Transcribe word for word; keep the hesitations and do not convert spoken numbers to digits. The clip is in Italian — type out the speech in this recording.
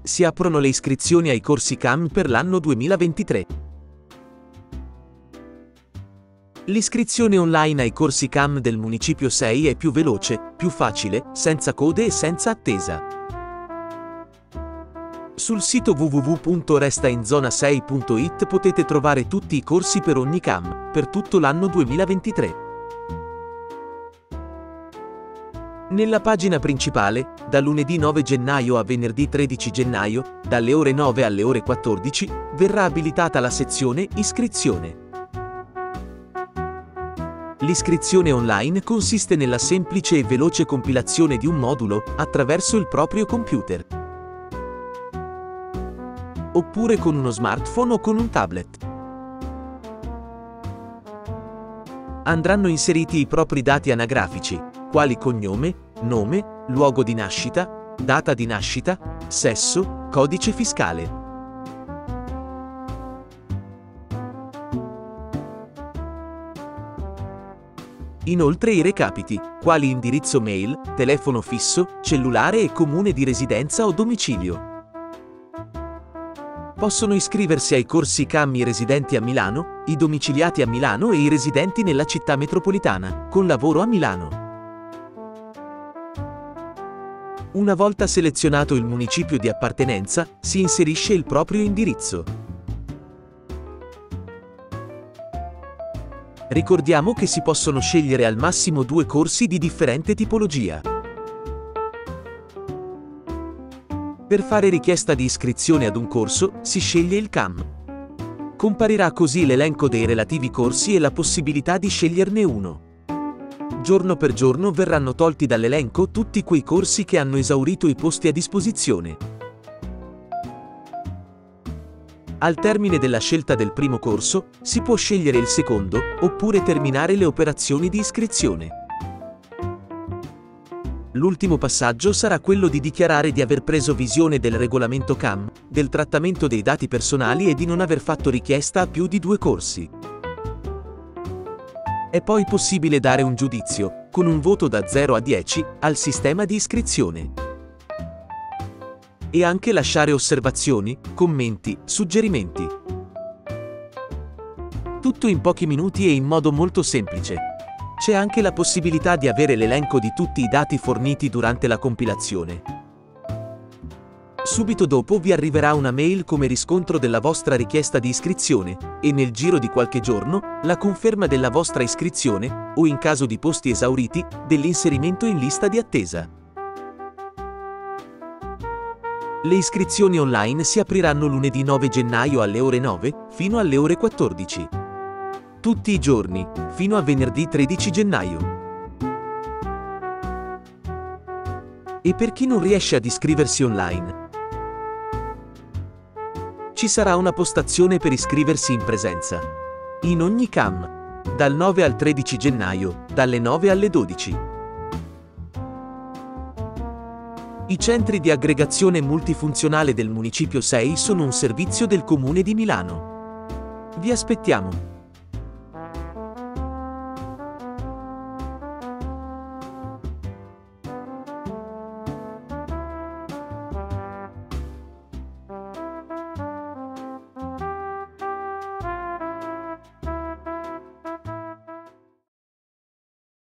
Si aprono le iscrizioni ai corsi C A M per l'anno duemilaventitré. L'iscrizione online ai corsi C A M del Municipio sei è più veloce, più facile, senza code e senza attesa. Sul sito w w w punto restainzona sei punto it potete trovare tutti i corsi per ogni C A M, per tutto l'anno duemilaventitré. Nella pagina principale, da lunedì nove gennaio a venerdì tredici gennaio, dalle ore nove alle ore quattordici, verrà abilitata la sezione Iscrizione. L'iscrizione online consiste nella semplice e veloce compilazione di un modulo attraverso il proprio computer, oppure con uno smartphone o con un tablet. Andranno inseriti i propri dati anagrafici, quali cognome, nome, luogo di nascita, data di nascita, sesso, codice fiscale. Inoltre i recapiti, quali indirizzo mail, telefono fisso, cellulare e comune di residenza o domicilio. Possono iscriversi ai corsi C A M i residenti a Milano, i domiciliati a Milano e i residenti nella città metropolitana, con lavoro a Milano. Una volta selezionato il municipio di appartenenza, si inserisce il proprio indirizzo. Ricordiamo che si possono scegliere al massimo due corsi di differente tipologia. Per fare richiesta di iscrizione ad un corso, si sceglie il C A M. Comparirà così l'elenco dei relativi corsi e la possibilità di sceglierne uno. Giorno per giorno verranno tolti dall'elenco tutti quei corsi che hanno esaurito i posti a disposizione. Al termine della scelta del primo corso, si può scegliere il secondo, oppure terminare le operazioni di iscrizione. L'ultimo passaggio sarà quello di dichiarare di aver preso visione del regolamento C A M, del trattamento dei dati personali e di non aver fatto richiesta a più di due corsi. È poi possibile dare un giudizio, con un voto da zero a dieci, al sistema di iscrizione. E anche lasciare osservazioni, commenti, suggerimenti. Tutto in pochi minuti e in modo molto semplice. C'è anche la possibilità di avere l'elenco di tutti i dati forniti durante la compilazione. Subito dopo vi arriverà una mail come riscontro della vostra richiesta di iscrizione e nel giro di qualche giorno la conferma della vostra iscrizione o, in caso di posti esauriti, dell'inserimento in lista di attesa. Le iscrizioni online si apriranno lunedì nove gennaio alle ore nove fino alle ore quattordici. Tutti i giorni, fino a venerdì tredici gennaio. E per chi non riesce ad iscriversi online? Ci sarà una postazione per iscriversi in presenza. In ogni C A M. Dal nove al tredici gennaio, dalle nove alle dodici. I centri di aggregazione multifunzionale del Municipio sei sono un servizio del Comune di Milano. Vi aspettiamo!